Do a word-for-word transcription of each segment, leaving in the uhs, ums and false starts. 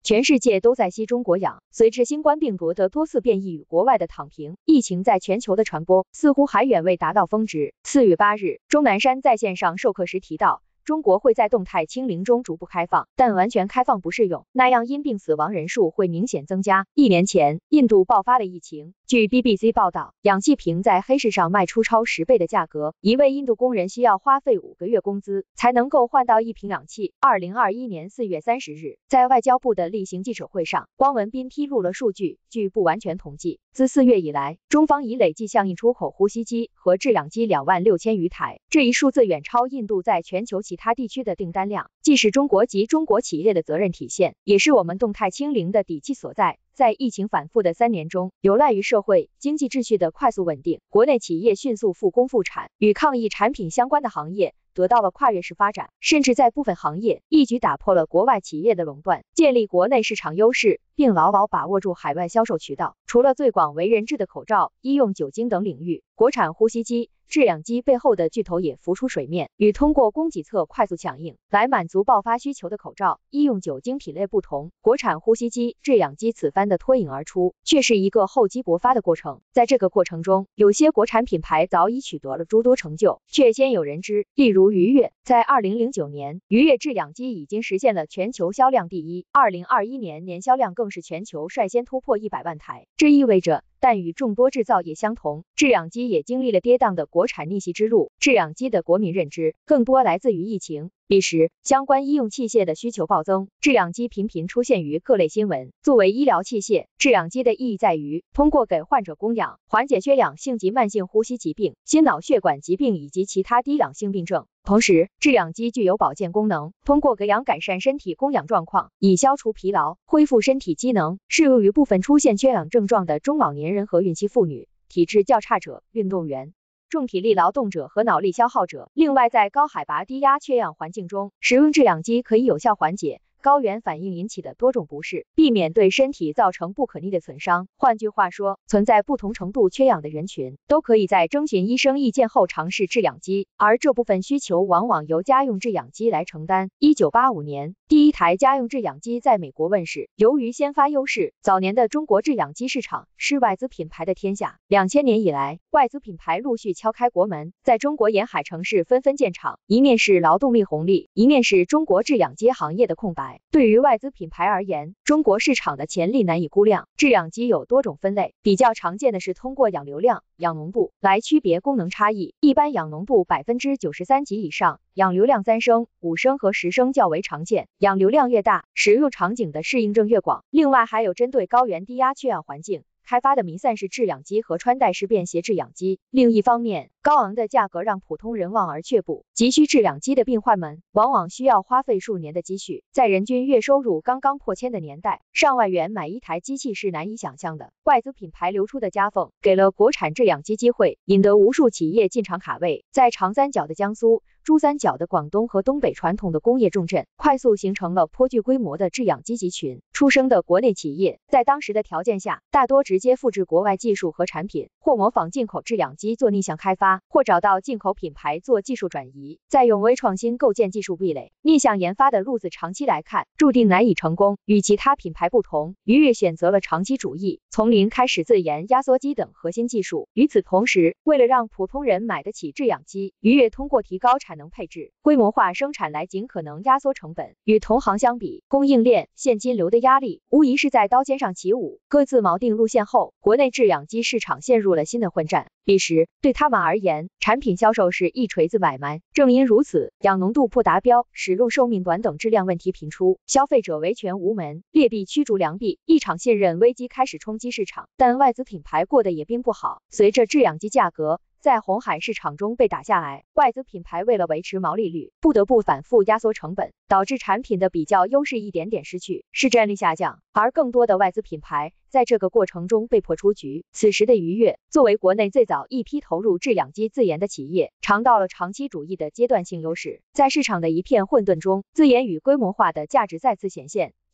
全世界都在吸中国氧。随着新冠病毒的多次变异与国外的躺平，疫情在全球的传播似乎还远未达到峰值。四月八日，钟南山在线上授课时提到，中国会在动态清零中逐步开放，但完全开放不适用，那样因病死亡人数会明显增加。一年前，印度爆发了疫情，据 B B C 报道，氧气瓶在黑市上卖出超十倍的价格，一位印度工人需要花费五个月工资才能够换到一瓶氧气。二零二一年四月三十日，在外交部的例行记者会上，汪文斌披露了数据，据不完全统计，自四月以来，中方已累计向印出口呼吸机和制氧机两万六千余台，这一数字远超印度在全球其他地区的订单量，既是中国及中国企业的责任体现，也是我们动态清零的底气所在。在疫情反复的三年中，有赖于社会经济秩序的快速稳定，国内企业迅速复工复产，与抗疫产品相关的行业得到了跨越式发展，甚至在部分行业一举打破了国外企业的垄断，建立国内市场优势，并牢牢把握住海外销售渠道。除了最广为人知的口罩、医用酒精等领域，国产呼吸机、制氧机背后的巨头也浮出水面，与通过供给侧快速响应来满足爆发需求的口罩、医用酒精品类不同，国产呼吸机、制氧机此番的脱颖而出，却是一个厚积薄发的过程。在这个过程中，有些国产品牌早已取得了诸多成就，却鲜有人知。例如愉悦，在二零零九年，愉悦制氧机已经实现了全球销量第一，二零二一年年销量更是全球率先突破一百万台。这意味着，但与众多制造业相同，制氧机也经历了跌宕的国产逆袭之路。制氧机的国民认知更多来自于疫情，彼时相关医用器械的需求暴增，制氧机频频出现于各类新闻。作为医疗器械，制氧机的意义在于通过给患者供氧，缓解缺氧性及慢性呼吸疾病、心脑血管疾病以及其他低氧性病症。同时，制氧机具有保健功能，通过给氧改善身体供氧状况，以消除疲劳，恢复身体机能，适用于部分出现缺氧症状的中老年人和孕期妇女、体质较差者、运动员、重体力劳动者和脑力消耗者。另外，在高海拔低压缺氧环境中，使用制氧机可以有效缓解高原反应引起的多种不适，避免对身体造成不可逆的损伤。换句话说，存在不同程度缺氧的人群，都可以在征询医生意见后尝试制氧机，而这部分需求往往由家用制氧机来承担。一九八五年，第一台家用制氧机在美国问世，由于先发优势，早年的中国制氧机市场是外资品牌的天下。两千年以来，外资品牌陆续敲开国门，在中国沿海城市纷纷建厂，一面是劳动力红利，一面是中国制氧机行业的空白。对于外资品牌而言，中国市场的潜力难以估量。制氧机有多种分类，比较常见的是通过氧流量、氧浓度来区别功能差异。一般氧浓度 百分之九十三 及以上，氧流量三升、五升和十升较为常见。氧流量越大，使用场景的适应症越广。另外还有针对高原低压缺氧环境开发的弥散式制氧机和穿戴式便携制氧机。另一方面，高昂的价格让普通人望而却步，急需制氧机的病患们往往需要花费数年的积蓄，在人均月收入刚刚破千的年代，上万元买一台机器是难以想象的。外资品牌流出的夹缝，给了国产制氧机机会，引得无数企业进场卡位。在长三角的江苏、珠三角的广东和东北传统的工业重镇，快速形成了颇具规模的制氧机集群。出生的国内企业，在当时的条件下，大多直接复制国外技术和产品，或模仿进口制氧机做逆向开发，或找到进口品牌做技术转移，再用微创新构建技术壁垒。逆向研发的路子长期来看，注定难以成功。与其他品牌不同，愉悦选择了长期主义，从零开始自研压缩机等核心技术。与此同时，为了让普通人买得起制氧机，愉悦通过提高产能配置、规模化生产来尽可能压缩成本。与同行相比，供应链现金流的压力无疑是在刀尖上起舞。各自锚定路线后，国内制氧机市场陷入了新的混战。彼时，对他们而言，产品销售是一锤子买卖。正因如此，氧浓度不达标、使用寿命短等质量问题频出，消费者维权无门，劣币驱逐良币，一场信任危机开始冲击市场。但外资品牌过得也并不好，随着制氧机价格在红海市场中被打下来，外资品牌为了维持毛利率，不得不反复压缩成本，导致产品的比较优势一点点失去，市占率下降。而更多的外资品牌在这个过程中被迫出局。此时的愉悦，作为国内最早一批投入制氧机自研的企业，尝到了长期主义的阶段性优势。在市场的一片混沌中，自研与规模化的价值再次显现。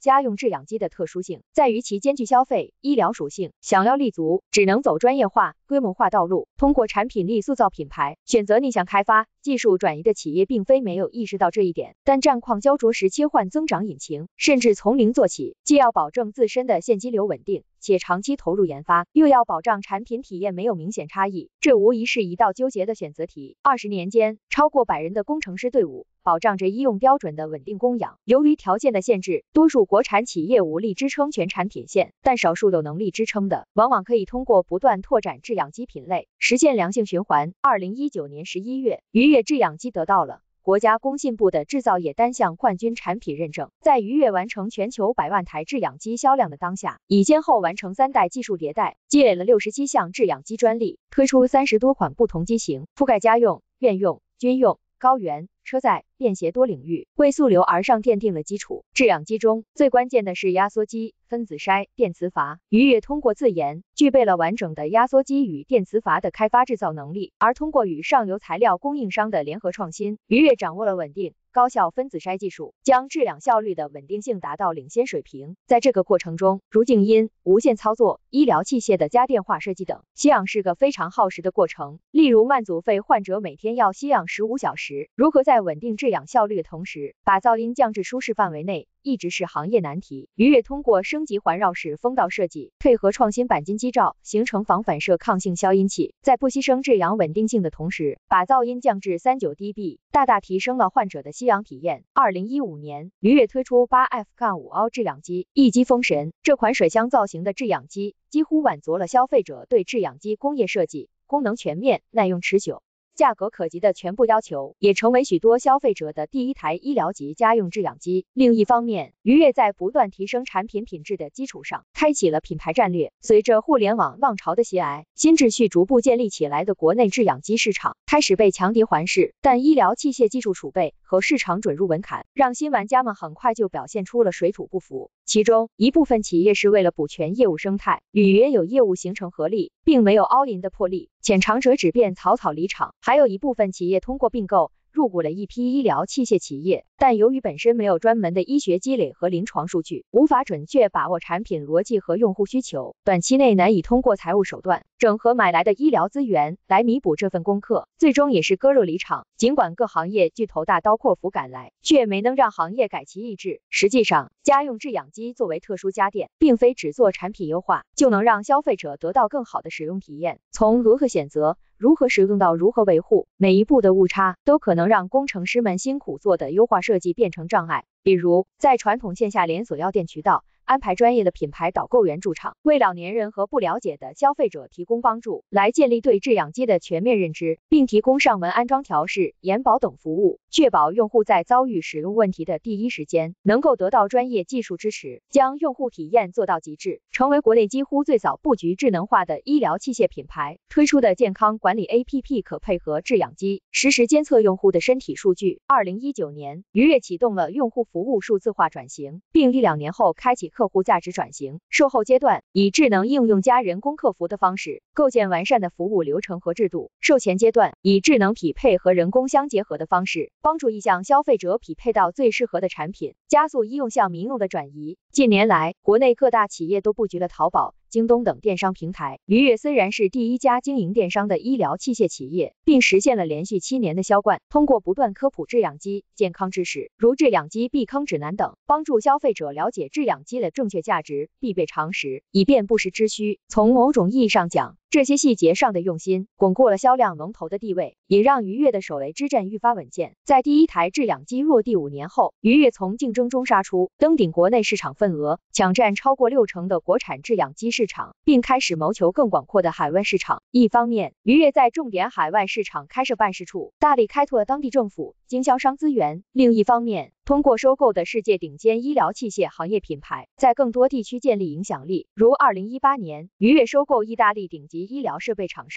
家用制氧机的特殊性在于其兼具消费、医疗属性，想要立足，只能走专业化、规模化道路，通过产品力塑造品牌。选择逆向开发、技术转移的企业并非没有意识到这一点，但战况焦灼时切换增长引擎，甚至从零做起，既要保证自身的现金流稳定，且长期投入研发，又要保障产品体验没有明显差异，这无疑是一道纠结的选择题。二十年间，超过百人的工程师队伍保障着医用标准的稳定供养。由于条件的限制，多数国产企业无力支撑全产品线，但少数有能力支撑的，往往可以通过不断拓展制氧机品类，实现良性循环。二零一九年十一月，愉悦制氧机得到了国家工信部的制造业单项冠军产品认证。在愉悦完成全球百万台制氧机销量的当下，已先后完成三代技术迭代，积累了六十七项制氧机专利，推出三十多款不同机型，覆盖家用、院用、军用、高原、车载、便携多领域，为溯流而上奠定了基础。制氧机中最关键的是压缩机、分子筛、电磁阀。愉悦通过自研，具备了完整的压缩机与电磁阀的开发制造能力，而通过与上游材料供应商的联合创新，愉悦掌握了稳定高效分子筛技术，将制氧效率的稳定性达到领先水平。在这个过程中，如静音、无线操作、医疗器械的家电化设计等，吸氧是个非常耗时的过程。例如慢阻肺患者每天要吸氧十五小时，如何在稳定制氧效率的同时，把噪音降至舒适范围内，一直是行业难题。愉悦通过升级环绕式风道设计，配合创新钣金基罩，形成防反射抗性消音器，在不牺牲制氧稳定性的同时，把噪音降至 三十九 D B， 大大提升了患者的吸氧体验。二零一五年，愉悦推出 八 F 五 凹制氧机，一机封神。这款水箱造型的制氧机几乎满足了消费者对制氧机工业设计、功能全面、耐用持久、价格可及的全部要求，也成为许多消费者的第一台医疗级家用制氧机。另一方面，愉悦在不断提升产品品质的基础上，开启了品牌战略。随着互联网浪潮的袭来，新秩序逐步建立起来的国内制氧机市场开始被强敌环视，但医疗器械技术储备和市场准入门槛，让新玩家们很快就表现出了水土不服。其中一部分企业是为了补全业务生态，与原有业务形成合力，并没有 all in 的魄力，浅尝辄止便草草离场。还有一部分企业通过并购入股了一批医疗器械企业，但由于本身没有专门的医学积累和临床数据，无法准确把握产品逻辑和用户需求，短期内难以通过财务手段整合买来的医疗资源来弥补这份功课，最终也是割肉离场。尽管各行业巨头大刀阔斧赶来，却没能让行业改其意志。实际上，家用制氧机作为特殊家电，并非只做产品优化就能让消费者得到更好的使用体验。从如何选择、如何使用到如何维护，每一步的误差都可能让工程师们辛苦做的优化设计变成障碍。比如，在传统线下连锁药店渠道安排专业的品牌导购员驻场，为老年人和不了解的消费者提供帮助，来建立对制氧机的全面认知，并提供上门安装调试、延保等服务，确保用户在遭遇使用问题的第一时间能够得到专业技术支持，将用户体验做到极致，成为国内几乎最早布局智能化的医疗器械品牌。推出的健康管理 A P P 可配合制氧机，实时监测用户的身体数据。二零一九年，愉悦启动了用户服务数字化转型，并一两年后开启客户价值转型。售后阶段以智能应用加人工客服的方式构建完善的服务流程和制度，售前阶段以智能匹配和人工相结合的方式，帮助意向消费者匹配到最适合的产品，加速医用向民用的转移。近年来，国内各大企业都布局了淘宝、京东等电商平台。愉悦虽然是第一家经营电商的医疗器械企业，并实现了连续七年的销冠，通过不断科普制氧机健康知识，如制氧机避坑指南等，帮助消费者了解制氧机的正确价值、必备常识，以便不时之需。从某种意义上讲，这些细节上的用心，巩固了销量龙头的地位，也让愉悦的首雷之战愈发稳健。在第一台制氧机落地五年后，愉悦从竞争中杀出，登顶国内市场份额，抢占超过六成的国产制氧机市场，并开始谋求更广阔的海外市场。一方面，愉悦在重点海外市场开设办事处，大力开拓当地政府、经销商资源；另一方面，通过收购的世界顶尖医疗器械行业品牌，在更多地区建立影响力。如二零一八年，愉悦收购意大利顶级医疗设备厂商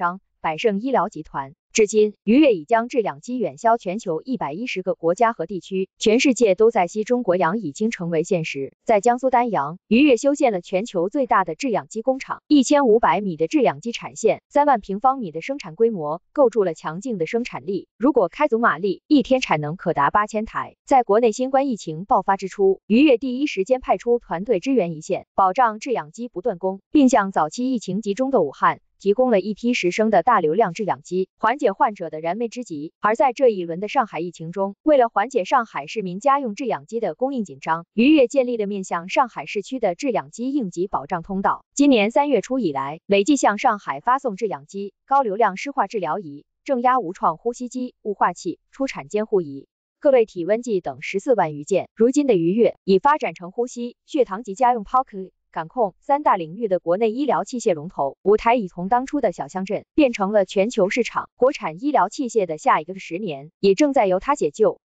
百胜医疗集团。至今，愉悦已将制氧机远销全球一百一十个国家和地区，全世界都在吸中国氧已经成为现实。在江苏丹阳，愉悦修建了全球最大的制氧机工厂，一千五百米的制氧机产线，三万平方米的生产规模，构筑了强劲的生产力。如果开足马力，一天产能可达八千台。在国内新冠疫情爆发之初，愉悦第一时间派出团队支援一线，保障制氧机不断供，并向早期疫情集中的武汉提供了一批十升的大流量制氧机，缓解患者的燃眉之急。而在这一轮的上海疫情中，为了缓解上海市民家用制氧机的供应紧张，愉悦建立了面向上海市区的制氧机应急保障通道。今年三月初以来，累计向上海发送制氧机、高流量湿化治疗仪、正压无创呼吸机、雾化器、出产监护仪、各类体温计等十四万余件。如今的愉悦已发展成呼吸、血糖及家用 P O C感控三大领域的国内医疗器械龙头，舞台已从当初的小乡镇变成了全球市场，国产医疗器械的下一个十年也正在由它解救。